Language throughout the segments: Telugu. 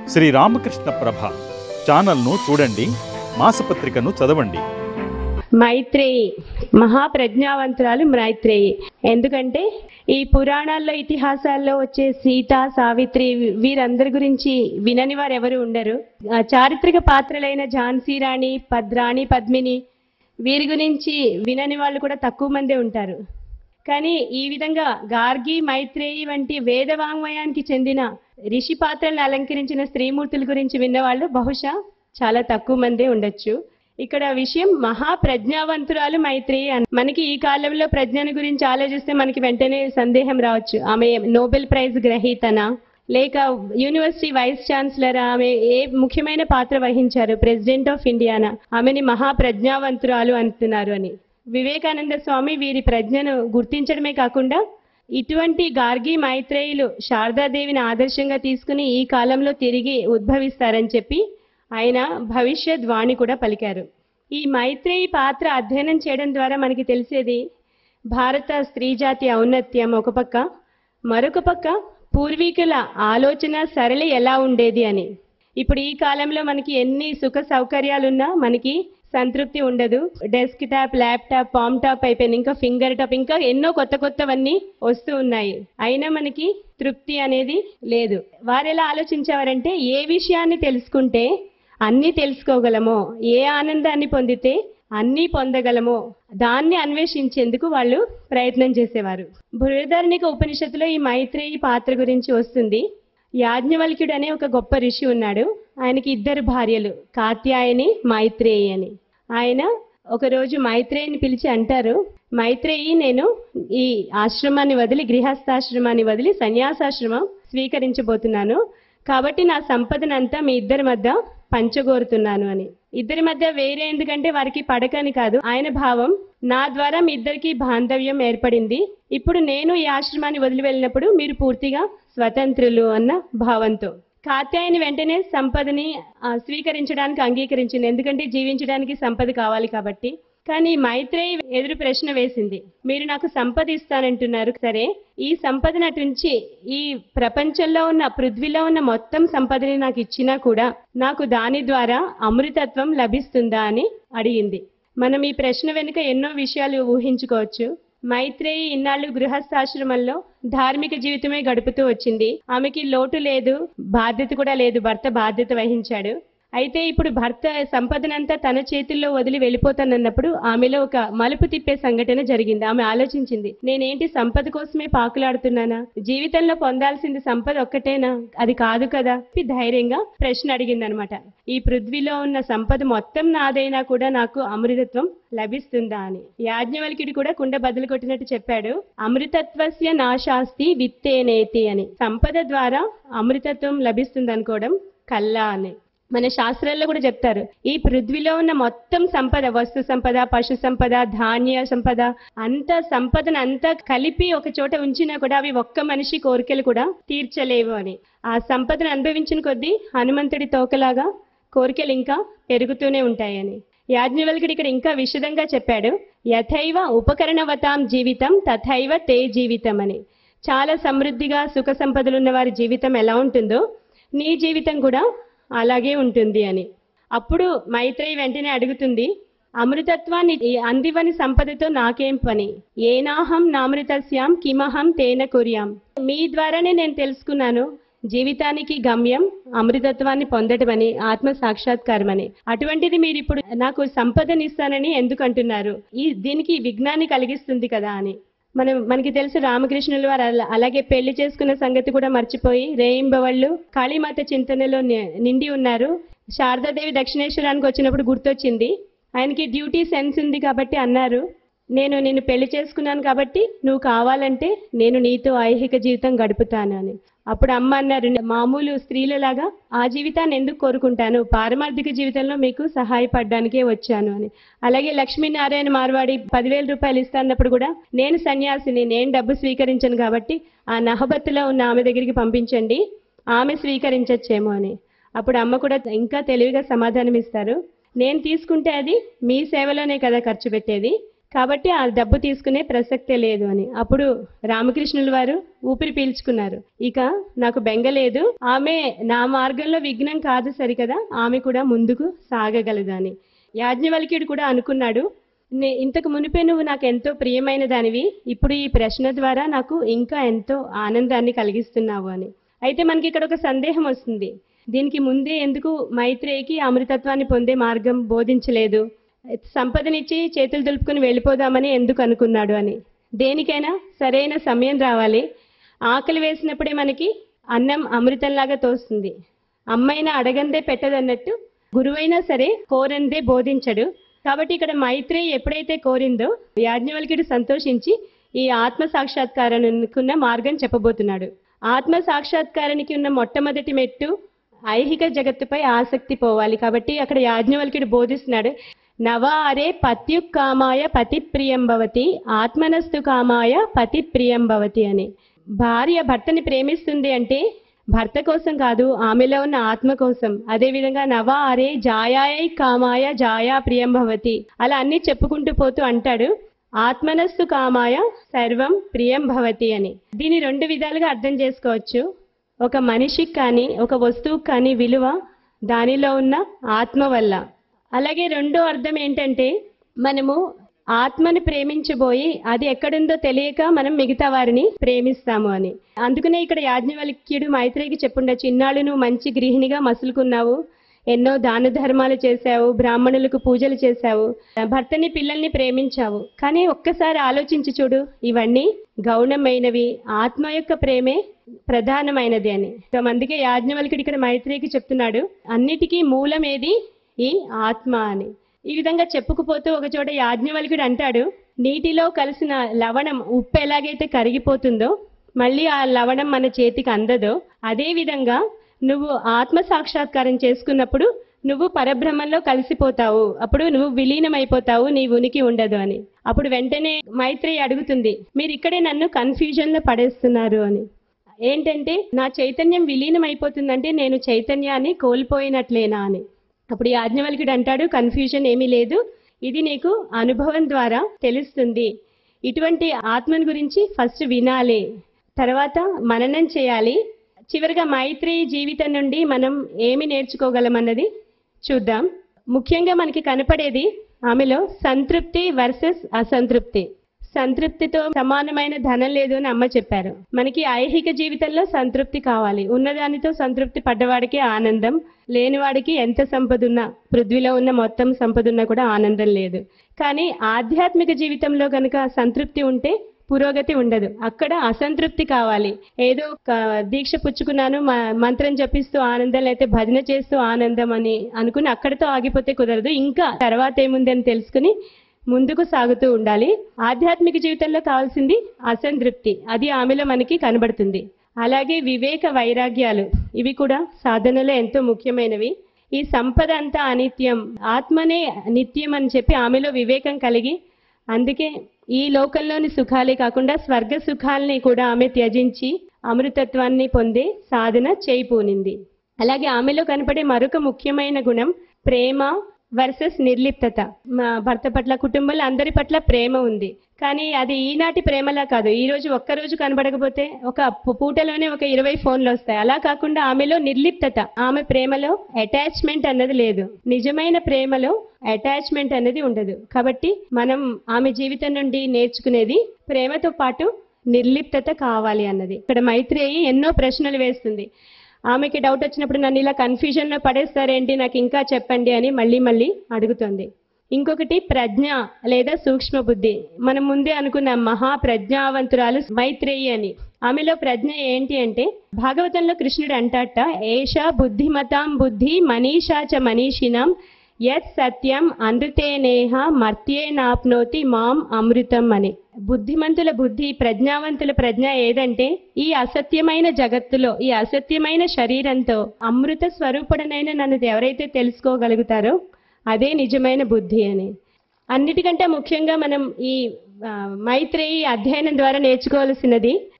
శ్రీ రామకృష్ణ ప్రభ ఛానల్ను చూడండి, మాసపత్రికను చదవండి. మైత్రేయి మహాప్రజ్ఞావంతురాలు మైత్రేయి. ఎందుకంటే ఈ పురాణాల్లో ఇతిహాసాల్లో వచ్చే సీత, సావిత్రి వీరందరి గురించి వినని వారు ఎవరు ఉండరు. చారిత్రక పాత్రలైన ఝాన్సీ రాణి, రాణి పద్మిని వీరి గురించి వినని వాళ్ళు కూడా తక్కువ మందే ఉంటారు. కానీ ఈ విధంగా గార్గి, మైత్రేయి వంటి వేదవాంగ్మయానికి చెందిన ఋషి పాత్రలను అలంకరించిన స్త్రీమూర్తుల గురించి విన్నవాళ్ళు బహుశా చాలా తక్కువ మందే ఉండొచ్చు. ఇక్కడ విషయం మహాప్రజ్ఞావంతురాలు మైత్రేయి. మనకి ఈ కాలంలో ప్రజ్ఞను గురించి ఆలోచిస్తే మనకి వెంటనే సందేహం రావచ్చు, ఆమె నోబెల్ ప్రైజ్ గ్రహీతనా లేక యూనివర్సిటీ వైస్ ఛాన్సలరా, ఆమె ఏ ముఖ్యమైన పాత్ర వహించారు, ప్రెసిడెంట్ ఆఫ్ ఇండియానా, ఆమెని మహాప్రజ్ఞావంతురాలు అంటున్నారు అని. వివేకానంద స్వామి వీరి ప్రజ్ఞను గుర్తించడమే కాకుండా ఇటువంటి గార్గి, మైత్రేయులు శారదాదేవిని ఆదర్శంగా తీసుకుని ఈ కాలంలో తిరిగి ఉద్భవిస్తారని చెప్పి ఆయన భవిష్యత్ వాణి కూడా పలికారు. ఈ మైత్రేయి పాత్ర అధ్యయనం చేయడం ద్వారా మనకి తెలిసేది భారత స్త్రీ జాతి ఔన్నత్యం ఒక పక్క, మరొక పక్క పూర్వీకుల ఆలోచన సరళి ఎలా ఉండేది అని. ఇప్పుడు ఈ కాలంలో మనకి ఎన్ని సుఖ సౌకర్యాలున్నా మనకి సంతృప్తి ఉండదు. Desktop, laptop, palmtop అయిపోయింది, ఇంకా ఫింగర్ టాప్, ఇంకా ఎన్నో కొత్తవన్నీ వస్తూ ఉన్నాయి. అయినా మనకి తృప్తి అనేది లేదు. వారు ఎలా ఆలోచించేవారంటే ఏ విషయాన్ని తెలుసుకుంటే అన్నీ తెలుసుకోగలమో, ఏ ఆనందాన్ని పొందితే అన్నీ పొందగలమో దాన్ని అన్వేషించేందుకు వాళ్ళు ప్రయత్నం చేసేవారు. బృహదారణ్యక ఉపనిషత్తులో ఈ మైత్రేయి పాత్ర గురించి వస్తుంది. యాజ్ఞవల్క్యుడు అనే ఒక గొప్ప ఋషి ఉన్నాడు. ఆయనకి 2 భార్యలు, కాత్యాయని, మైత్రేయి అని. ఆయన ఒకరోజు మైత్రేయిని పిలిచి అంటారు, మైత్రేయి, నేను ఈ ఆశ్రమాన్ని వదిలి, గృహస్థాశ్రమాన్ని వదిలి సన్యాసాశ్రమం స్వీకరించబోతున్నాను. కాబట్టి నా సంపదనంతా మీ ఇద్దరి మధ్య పంచగోరుతున్నాను అని. ఇద్దరి మధ్య వేరే ఎందుకంటే వారికి పడకని కాదు, ఆయన భావం నా ద్వారా మీ ఇద్దరికి బాంధవ్యం ఏర్పడింది. ఇప్పుడు నేను ఈ ఆశ్రమాన్ని వదిలి వెళ్ళినప్పుడు మీరు పూర్తిగా స్వతంత్రులు అన్న భావంతో. కాత్యాయని వెంటనే సంపదని స్వీకరించడానికి అంగీకరించింది, ఎందుకంటే జీవించడానికి సంపద కావాలి కాబట్టి. కానీ మైత్రేయి ఎదురు ప్రశ్న వేసింది, మీరు నాకు సంపద ఇస్తానంటున్నారు సరే, ఈ సంపద నటించి ఈ ప్రపంచంలో ఉన్న, పృథ్వీలో ఉన్న మొత్తం సంపదని నాకు ఇచ్చినా కూడా నాకు దాని ద్వారా అమృతత్వం లభిస్తుందా అని అడిగింది. మనం ఈ ప్రశ్న వెనుక ఎన్నో విషయాలు ఊహించుకోవచ్చు. మైత్రేయి ఇన్నాళ్ళు గృహస్థాశ్రమంలో ధార్మిక జీవితమే గడుపుతూ వచ్చింది. ఆమెకి లోటు లేదు, బాధ్యత కూడా లేదు, భర్త బాధ్యత వహించాడు. అయితే ఇప్పుడు భర్త సంపదనంతా తన చేతుల్లో వదిలి వెళ్ళిపోతానన్నప్పుడు ఆమెలో ఒక మలుపు తిప్పే సంఘటన జరిగింది. ఆమె ఆలోచించింది, నేనేంటి సంపద కోసమే పాకులాడుతున్నానా? జీవితంలో పొందాల్సింది సంపద ఒక్కటేనా? అది కాదు కదా. ధైర్యంగా ప్రశ్న అడిగింది అనమాట, ఈ పృథ్వీలో ఉన్న సంపద మొత్తం నాదైనా కూడా నాకు అమృతత్వం లభిస్తుందా అని. యాజ్ఞవల్క్యుడు కూడా కుండ బదులు కొట్టినట్టు చెప్పాడు, అమృతత్వస్య నాశాస్తి విత్తేనేతి అని. సంపద ద్వారా అమృతత్వం లభిస్తుంది అనుకోవడం కల్లా అని. మన శాస్త్రాల్లో కూడా చెప్తారు, ఈ పృథ్వీలో ఉన్న మొత్తం సంపద, వస్తు సంపద, పశు సంపద, ధాన్య సంపద, అంత సంపదను అంతా కలిపి ఒక చోట ఉంచినా కూడా అవి ఒక్క మనిషి కోరికలు కూడా తీర్చలేవు అని. ఆ సంపదను అనుభవించిన కొద్దీ హనుమంతుడి తోకలాగా కోరికలు ఇంకా పెరుగుతూనే ఉంటాయని. యాజ్ఞవల్క్యుడు ఇక్కడ ఇంకా విశదంగా చెప్పాడు, యథైవ ఉపకరణవతాం జీవితం తథైవ తే జీవితం అని. చాలా సమృద్ధిగా సుఖ సంపదలున్న వారి జీవితం ఎలా ఉంటుందో నీ జీవితం కూడా అలాగే ఉంటుంది అని. అప్పుడు మైత్రేయి వెంటనే అడుగుతుంది, అమృతత్వాన్ని అందివని సంపదతో నాకేం పని? ఏనాహం నామృతస్యాం కిమహం తేన కుర్యాం. మీ ద్వారానే నేను తెలుసుకున్నాను జీవితానికి గమ్యం అమృతత్వాన్ని పొందటమని, ఆత్మ సాక్షాత్కారమని. అటువంటిది మీరు ఇప్పుడు నాకు సంపదనిస్తానని ఎందుకు అంటున్నారు? దీనికి విఘ్నాన్ని కలిగిస్తుంది కదా అని. మనకి తెలుసు రామకృష్ణుల వారు అలాగే పెళ్లి చేసుకున్న సంగతి కూడా మర్చిపోయి రేయింబవళ్ళు కాళీమాత చింతనలో నిండి ఉన్నారు. శారదాదేవి దక్షిణేశ్వరానికి వచ్చినప్పుడు గుర్తొచ్చింది, ఆయనకి డ్యూటీ సెన్స్ ఉంది కాబట్టి అన్నారు, నేను నిన్ను పెళ్లి చేసుకున్నాను కాబట్టి నువ్వు కావాలంటే నేను నీతో ఐహిక జీవితం గడుపుతాను అని. అప్పుడు అమ్మ అన్నారు, మామూలు స్త్రీలలాగా ఆ జీవితాన్ని ఎందుకు కోరుకుంటాను, పారమార్థిక జీవితంలో మీకు సహాయపడడానికే వచ్చాను అని. అలాగే లక్ష్మీనారాయణ మార్వాడి 10,000 రూపాయలు ఇస్తాన్నప్పుడు కూడా నేను సన్యాసిని, నేను డబ్బు స్వీకరించను కాబట్టి ఆ నహబత్తులో ఉన్న ఆమె దగ్గరికి పంపించండి, ఆమె స్వీకరించచ్చేమో అని. అప్పుడు అమ్మ కూడా ఇంకా తెలివిగా సమాధానం ఇస్తారు, నేను తీసుకుంటే అది మీ సేవలోనే కదా ఖర్చు పెట్టేది, కాబట్టి ఆ డబ్బు తీసుకునే ప్రసక్తే లేదు అని. అప్పుడు రామకృష్ణుల వారు ఊపిరి పీల్చుకున్నారు. ఇక నాకు బెంగ లేదు, ఆమె నా మార్గంలో విఘ్నం కాదు సరికదా, ఆమె కూడా ముందుకు సాగగలదు అని. యాజ్ఞవల్క్యుడు కూడా అనుకున్నాడు, ఇంతకు మునిపే నువ్వు నాకు ఎంతో ప్రియమైన దానివి, ఇప్పుడు ఈ ప్రశ్న ద్వారా నాకు ఇంకా ఎంతో ఆనందాన్ని కలిగిస్తున్నావు అని. అయితే మనకి ఇక్కడ ఒక సందేహం వస్తుంది, దీనికి ముందే ఎందుకు మైత్రేయికి అమృతత్వాన్ని పొందే మార్గం బోధించలేదు, సంపదనిచ్చి చేతులు దులుపుకుని వెళ్ళిపోదామని ఎందుకు అనుకున్నాడు అని. దేనికైనా సరైన సమయం రావాలి. ఆకలి వేసినప్పుడే మనకి అన్నం అమృతంలాగా తోస్తుంది. అమ్మైనా అడగందే పెట్టదన్నట్టు గురువైనా సరే కోరందే బోధించడు. కాబట్టి ఇక్కడ మైత్రేయి ఎప్పుడైతే కోరిందో యాజ్ఞవల్క్యుడు సంతోషించి ఈ ఆత్మ సాక్షాత్కారానికి ఉన్న మార్గం చెప్పబోతున్నాడు. ఆత్మ సాక్షాత్కారానికి ఉన్న మొట్టమొదటి మెట్టు ఐహిక జగత్తుపై ఆసక్తి పోవాలి. కాబట్టి అక్కడ యాజ్ఞవల్క్యుడు బోధిస్తున్నాడు, నవారే పత్యుక్కామాయ పతి ప్రియం భవతి ఆత్మనస్తు కామాయ పతి ప్రియం భవతి అని. భార్య భర్తని ప్రేమిస్తుంది అంటే భర్త కోసం కాదు, ఆమెలో ఉన్న ఆత్మ కోసం. అదేవిధంగా నవారే జాయాయై కామాయ జాయా ప్రియం భవతి, అలా అన్ని చెప్పుకుంటూ పోతూ అంటాడు, ఆత్మనస్తు కామాయ సర్వం ప్రియం భవతి అని. దీన్ని రెండు విధాలుగా అర్థం చేసుకోవచ్చు. ఒక మనిషికి కానీ ఒక వస్తువుకి కానీ విలువ దానిలో ఉన్న ఆత్మ వల్ల. అలాగే రెండో అర్థం ఏంటంటే, మనము ఆత్మని ప్రేమించబోయి అది ఎక్కడుందో తెలియక మనం మిగతా వారిని ప్రేమిస్తాము అని. అందుకనే ఇక్కడ యాజ్ఞవల్క్యుడు మైత్రేయికి చెప్పుండొచ్చు, ఇన్నాళ్ళు నువ్వు మంచి గృహిణిగా మసులుకున్నావు, ఎన్నో దాన ధర్మాలు చేశావు, బ్రాహ్మణులకు పూజలు చేశావు, భర్తని పిల్లల్ని ప్రేమించావు, కానీ ఒక్కసారి ఆలోచించి చూడు, ఇవన్నీ గౌణమైనవి, ఆత్మ యొక్క ప్రేమే ప్రధానమైనది అని. అందుకే యాజ్ఞవల్క్యుడు ఇక్కడ మైత్రేయికి చెప్తున్నాడు, అన్నిటికీ మూలమేది ఈ ఆత్మ అని. ఈ విధంగా చెప్పుకుపోతూ ఒక చోట యాజ్ఞవల్క్యుడు అంటాడు, నీటిలో కలిసిన లవణం ఉప్పు ఎలాగైతే కరిగిపోతుందో మళ్ళీ ఆ లవణం మన చేతికి అందదో, అదే విధంగా నువ్వు ఆత్మ సాక్షాత్కారం చేసుకున్నప్పుడు నువ్వు పరబ్రహ్మంలో కలిసిపోతావు, అప్పుడు నువ్వు విలీనమైపోతావు, నీ ఉనికి ఉండదు అని. అప్పుడు వెంటనే మైత్రేయి అడుగుతుంది, మీరు ఇక్కడే నన్ను కన్ఫ్యూజన్ లో పడేస్తున్నారు అని. ఏంటంటే, నా చైతన్యం విలీనం అయిపోతుందంటే నేను చైతన్యాన్ని కోల్పోయినట్లేనా అని. అప్పుడు యాజ్ఞవల్క్యుడు అంటాడు, కన్ఫ్యూజన్ ఏమీ లేదు, ఇది నీకు అనుభవం ద్వారా తెలుస్తుంది. ఇటువంటి ఆత్మను గురించి ఫస్ట్ వినాలి, తర్వాత మననం చేయాలి. చివరిగా మైత్రేయి జీవితం నుండి మనం ఏమి నేర్చుకోగలమన్నది చూద్దాం. ముఖ్యంగా మనకి కనపడేది ఆమెలో సంతృప్తి వర్సెస్ అసంతృప్తి. సంతృప్తితో సమానమైన ధనం లేదు అని అమ్మ చెప్పారు. మనకి ఐహిక జీవితంలో సంతృప్తి కావాలి. ఉన్నదానితో సంతృప్తి పడ్డవాడికి ఆనందం, లేనివాడికి ఎంత సంపద ఉన్నా, పృథ్వీలో ఉన్న మొత్తం సంపద ఉన్నా కూడా ఆనందం లేదు. కానీ ఆధ్యాత్మిక జీవితంలో కనుక సంతృప్తి ఉంటే పురోగతి ఉండదు. అక్కడ అసంతృప్తి కావాలి. ఏదో దీక్ష పుచ్చుకున్నాను, మంత్రం జపిస్తూ ఆనందం, లేకపోతే భజన చేస్తూ ఆనందం అని అనుకుని అక్కడితో ఆగిపోతే కుదరదు. ఇంకా తర్వాత ఏముంది అని తెలుసుకుని ముందుకు సాగుతూ ఉండాలి. ఆధ్యాత్మిక జీవితంలో కావాల్సింది అసంతృప్తి, అది ఆమెలో మనకి కనబడుతుంది. అలాగే వివేక వైరాగ్యాలు, ఇవి కూడా సాధనలో ఎంతో ముఖ్యమైనవి. ఈ సంపద అంతా అనిత్యం, ఆత్మనే నిత్యం అని చెప్పి ఆమెలో వివేకం కలిగి, అందుకే ఈ లోకంలోని సుఖాలే కాకుండా స్వర్గ సుఖాలని కూడా ఆమె త్యజించి అమృతత్వాన్ని పొందే సాధన చేయిపోనింది. అలాగే ఆమెలో కనపడే మరొక ముఖ్యమైన గుణం ప్రేమ వర్సెస్ నిర్లిప్తత. మా భర్త పట్ల, కుటుంబంలో అందరి పట్ల ప్రేమ ఉంది, కానీ అది ఈనాటి ప్రేమలా కాదు. ఈ రోజు ఒక్కరోజు కనబడకపోతే ఒక పూటలోనే ఒక 20 ఫోన్లు వస్తాయి. అలా కాకుండా ఆమెలో నిర్లిప్తత, ఆమె ప్రేమలో అటాచ్మెంట్ అన్నది లేదు. నిజమైన ప్రేమలో అటాచ్మెంట్ అనేది ఉండదు. కాబట్టి మనం ఆమె జీవితం నుండి నేర్చుకునేది ప్రేమతో పాటు నిర్లిప్తత కావాలి అన్నది. ఇక్కడ మైత్రేయి ఎన్నో ప్రశ్నలు వేస్తుంది. ఆమెకి డౌట్ వచ్చినప్పుడు నన్ను ఇలా కన్ఫ్యూజన్లో పడేస్తారేంటి, నాకు ఇంకా చెప్పండి అని మళ్ళీ మళ్ళీ అడుగుతుంది. ఇంకొకటి ప్రజ్ఞ లేదా సూక్ష్మ బుద్ధి. మనం ముందే అనుకున్న మహాప్రజ్ఞావంతురాలు మైత్రేయి అని. ఆమెలో ప్రజ్ఞ ఏంటి అంటే, భాగవతంలో కృష్ణుడు అంటాట, ఏషా బుద్ధిమతాం బుద్ధి మనీషాచ మనీషినం యత్ సత్యం అనృతేనేహ మర్త్యేనాప్నోతి మాం అమృతం అని. బుద్ధిమంతుల బుద్ధి, ప్రజ్ఞావంతుల ప్రజ్ఞ ఏదంటే, ఈ అసత్యమైన జగత్తులో, ఈ అసత్యమైన శరీరంతో అమృత స్వరూపుడనైన నన్ను ఎవరైతే తెలుసుకోగలుగుతారో అదే నిజమైన బుద్ధి అని. అన్నిటికంటే ముఖ్యంగా మనం ఈ మైత్రేయి అధ్యయనం ద్వారా నేర్చుకోవాల్సినది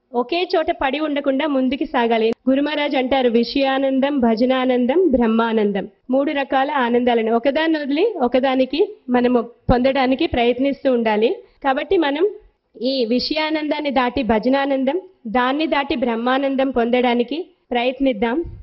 ఒకే చోట పడి ఉండకుండా ముందుకు సాగాలి. గురు మహారాజ్ అంటారు, విషయానందం, భజనానందం, బ్రహ్మానందం. 3 రకాల ఆనందాలను ఒకదాన్ని వదిలి ఒకదానికి మనము పొందడానికి ప్రయత్నిస్తూ ఉండాలి. కాబట్టి మనం ఈ విషయానందాన్ని దాటి భజనానందం, దాన్ని దాటి బ్రహ్మానందం పొందడానికి ప్రయత్నిద్దాం.